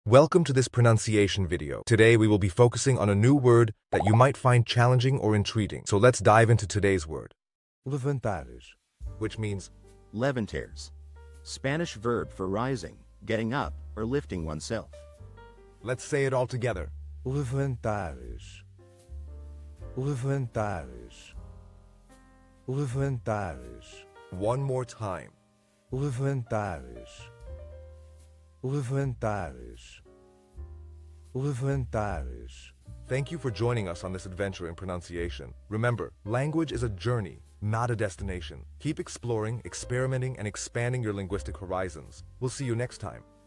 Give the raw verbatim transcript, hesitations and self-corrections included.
Welcome to this pronunciation video. Today we will be focusing on a new word that you might find challenging or intriguing. So let's dive into today's word. Levantares. Which means Levantares. Spanish verb for rising, getting up, or lifting oneself. let's say it all together. Levantares. Levantares. Levantares. One more time. Levantares. Levantares. Levantares. Thank you for joining us on this adventure in pronunciation. Remember, language is a journey, not a destination. Keep exploring, experimenting, and expanding your linguistic horizons. We'll see you next time.